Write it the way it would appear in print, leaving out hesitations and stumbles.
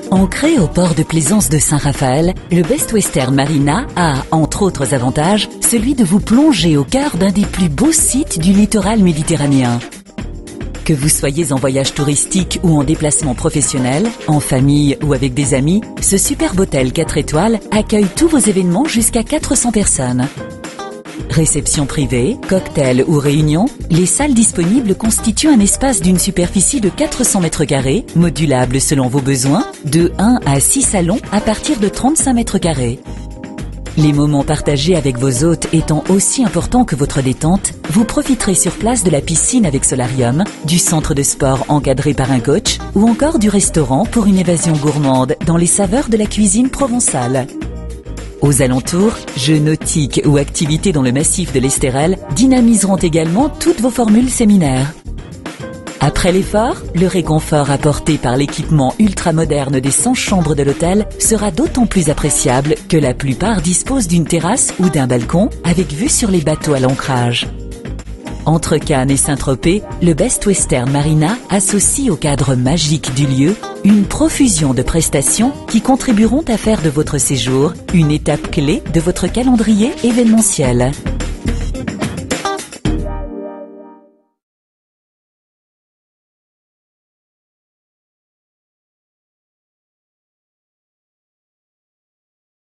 Ancré au port de plaisance de Saint-Raphaël, le Best Western Marina a, entre autres avantages, celui de vous plonger au cœur d'un des plus beaux sites du littoral méditerranéen. Que vous soyez en voyage touristique ou en déplacement professionnel, en famille ou avec des amis, ce superbe hôtel 4 étoiles accueille tous vos événements jusqu'à 400 personnes. Réception privée, cocktail ou réunion, les salles disponibles constituent un espace d'une superficie de 400 m², modulable selon vos besoins, de 1 à 6 salons à partir de 35 m². Les moments partagés avec vos hôtes étant aussi importants que votre détente, vous profiterez sur place de la piscine avec solarium, du centre de sport encadré par un coach ou encore du restaurant pour une évasion gourmande dans les saveurs de la cuisine provençale. Aux alentours, jeux nautiques ou activités dans le massif de l'Estérel dynamiseront également toutes vos formules séminaires. Après l'effort, le réconfort apporté par l'équipement ultramoderne des 100 chambres de l'hôtel sera d'autant plus appréciable que la plupart disposent d'une terrasse ou d'un balcon avec vue sur les bateaux à l'ancrage. Entre Cannes et Saint-Tropez, le Best Western Marina associe au cadre magique du lieu une profusion de prestations qui contribueront à faire de votre séjour une étape clé de votre calendrier événementiel.